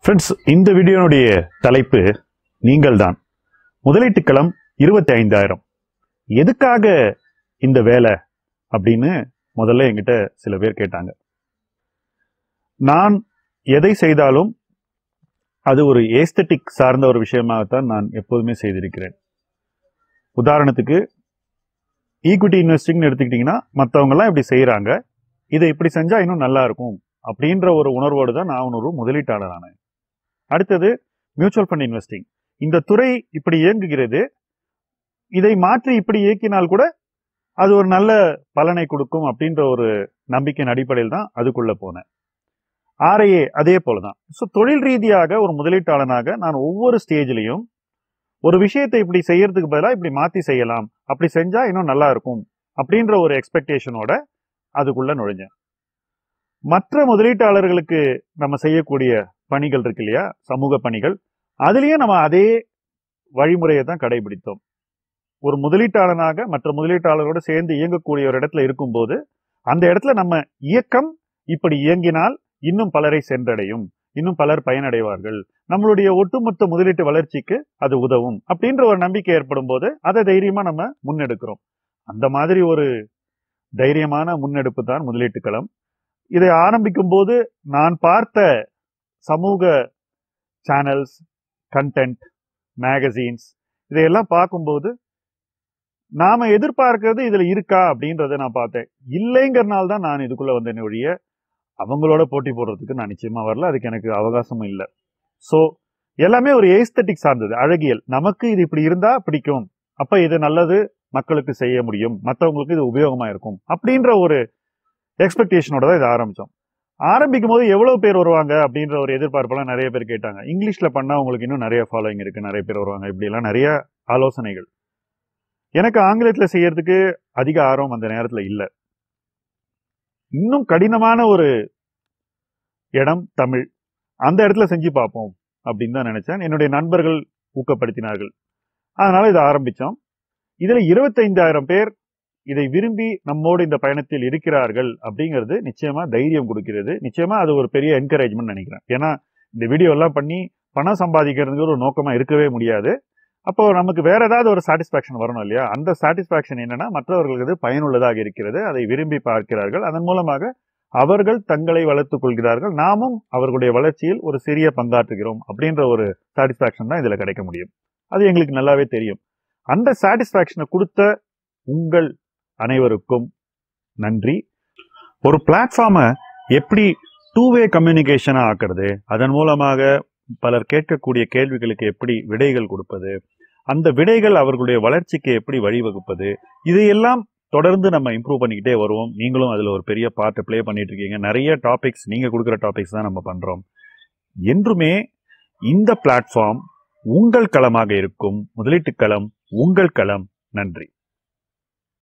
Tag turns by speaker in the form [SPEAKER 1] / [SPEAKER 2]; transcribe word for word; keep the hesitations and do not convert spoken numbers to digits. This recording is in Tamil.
[SPEAKER 1] ஃப்ரெண்ட்ஸ், இந்த வீடியோனுடைய தலைப்பு நீங்கள் தான். முதலீட்டு களம் இருபத்தி ஐந்தாயிரம். எதுக்காக இந்த வேலை அப்படின்னு முதல்ல என்கிட்ட சில பேர் கேட்டாங்க. நான் எதை செய்தாலும் அது ஒரு ஏஸ்தட்டிக் சார்ந்த ஒரு விஷயமாகத்தான் நான் எப்போதுமே செய்திருக்கிறேன். உதாரணத்துக்கு ஈக்விட்டி இன்வெஸ்டிங்னு எடுத்துக்கிட்டிங்கன்னா, மற்றவங்கெல்லாம் இப்படி செய்கிறாங்க, இதை இப்படி செஞ்சால் இன்னும் நல்லா இருக்கும் அப்படின்ற ஒரு உணர்வோடு தான் நான் ஒரு முதலீட்டாளரான. அடுத்தது மியூச்சுவல் ஃபண்ட் இன்வெஸ்டிங். இந்த துறை இப்படி இயங்குகிறது, இதை மாற்றி இப்படி இயக்கினால் கூட அது ஒரு நல்ல பலனை கொடுக்கும் அப்படின்ற ஒரு நம்பிக்கையின் அடிப்படையில் தான் அதுக்குள்ள போனேன். ஆர்ஐஏ அதே போலதான். ஸோ தொழில் ரீதியாக ஒரு முதலீட்டாளனாக நான் ஒவ்வொரு ஸ்டேஜ்லையும் ஒரு விஷயத்தை இப்படி செய்யறதுக்கு பதிலாக இப்படி மாற்றி செய்யலாம், அப்படி செஞ்சா இன்னும் நல்லா இருக்கும் அப்படின்ற ஒரு எக்ஸ்பெக்டேஷனோட அதுக்குள்ள நுழைஞ்சேன். மற்ற முதலீட்டாளர்களுக்கு நம்ம செய்யக்கூடிய பணிகள் இருக்கு இல்லையா, சமூக பணிகள், அதுலயே நம்ம அதே வழிமுறையை தான் கடைபிடித்தோம். ஒரு முதலீட்டாளனாக மற்ற முதலீட்டாளரோடு சேர்ந்து இயங்கக்கூடிய ஒரு இடத்துல இருக்கும்போது அந்த இடத்துல நம்ம இயக்கம் இப்படி இயங்கினால் இன்னும் பலரை சென்றடையும், இன்னும் பலர் பயனடைவார்கள், நம்மளுடைய ஒட்டுமொத்த முதலீட்டு வளர்ச்சிக்கு அது உதவும் அப்படின்ற ஒரு நம்பிக்கை ஏற்படும் போது அதை தைரியமா நம்ம முன்னெடுக்கிறோம். அந்த மாதிரி ஒரு தைரியமான முன்னெடுப்பு தான் முதலீட்டு களம். இதை ஆரம்பிக்கும் போது நான் பார்த்த சமூக சேனல்ஸ், கண்டென்ட், மேகசீன்ஸ் இதையெல்லாம் பார்க்கும்போது நாம எதிர்பார்க்கிறது இதுல இருக்கா அப்படின்றத நான் பார்த்தேன். இல்லைங்கிறனால தான் நான் இதுக்குள்ள வந்தேன் ஒழிய அவங்களோட போட்டி போடுறதுக்கு நான் நிச்சயமா வரல, அதுக்கு எனக்கு அவகாசமும் இல்லை. ஸோ எல்லாமே ஒரு ஏஸ்தட்டிக் சார்ந்தது, அழகியல். நமக்கு இது இப்படி இருந்தா பிடிக்கும், அப்ப இது நல்லது, மக்களுக்கு செய்ய முடியும், மற்றவங்களுக்கு இது உபயோகமா இருக்கும் அப்படின்ற ஒரு எக்ஸ்பெக்டேஷனோட தான் இதை ஆரம்பிச்சோம். ஆரம்பிக்கும் போது எவ்வளவு பேர் வருவாங்க அப்படின்ற ஒரு எதிர்பார்ப்பெல்லாம் நிறைய பேர் கேட்டாங்க. இங்கிலீஷ்ல பண்ணா உங்களுக்கு இன்னும் நிறைய ஃபாலோயிங் இருக்கு, நிறைய பேர் வருவாங்க, இப்படி எல்லாம் நிறைய ஆலோசனைகள். எனக்கு ஆங்கிலத்தில் செய்யறதுக்கு அதிக ஆர்வம் அந்த நேரத்துல இல்லை. இன்னும் கடினமான ஒரு இடம் தமிழ், அந்த இடத்துல செஞ்சு பார்ப்போம் அப்படின்னு தான் நினைச்சேன். என்னுடைய நண்பர்கள் ஊக்கப்படுத்தினார்கள், அதனால இதை ஆரம்பிச்சோம். இதுல இருபத்தி ஐந்தாயிரம் பேர் இதை விரும்பி நம்மோடு இந்த பயணத்தில் இருக்கிறார்கள் அப்படிங்கிறது நிச்சயமா தைரியம் கொடுக்கிறது. நிச்சயமா அது ஒரு பெரிய என்கரேஜ்மெண்ட் நினைக்கிறேன். ஏன்னா இந்த வீடியோ எல்லாம் பண்ணி பணம் சம்பாதிக்கிறதுக்கு ஒரு நோக்கமா இருக்கவே முடியாது. அப்போ நமக்கு வேற ஏதாவது ஒரு சாட்டிஸ்பாக்சன் வரணும் இல்லையா? அந்த சாட்டிஸ்பாக்சன் என்னன்னா, மற்றவர்களுக்கு அது பயனுள்ளதாக இருக்கிறது, அதை விரும்பி பார்க்கிறார்கள், அதன் மூலமாக அவர்கள் தங்களை வளர்த்துக் கொள்கிறார்கள், நாமும் அவர்களுடைய வளர்ச்சியில் ஒரு சிறிய பங்காற்றுகிறோம் அப்படின்ற ஒரு சாட்டிஸ்பாக்சன் தான் இதுல கிடைக்க முடியும். அது எங்களுக்கு நல்லாவே தெரியும். அந்த சாட்டிஸ்பாக்சனை கொடுத்த உங்கள் அனைவருக்கும் நன்றி. ஒரு பிளாட்ஃபார்மை எப்படி டூ வே கம்யூனிகேஷனா ஆக்குறது, அதன் மூலமாக பலர் கேட்கக்கூடிய கேள்விகளுக்கு எப்படி விடைகள் கொடுப்பது, அந்த விடைகள் அவர்களுடைய வளர்ச்சிக்கு எப்படி வழிவகுப்பது, இதையெல்லாம் தொடர்ந்து நம்ம இம்ப்ரூவ் பண்ணிக்கிட்டே வருவோம். நீங்களும் அதுல ஒரு பெரிய பார்ட் பிளே பண்ணிட்டு இருக்கீங்க. நிறைய டாபிக்ஸ், நீங்க கொடுக்குற டாபிக்ஸ் தான் நம்ம பண்றோம். என்றுமே இந்த பிளாட்ஃபார்ம் உங்கள் களமாக இருக்கும். முதலீட்டு களம் உங்கள் களம். நன்றி.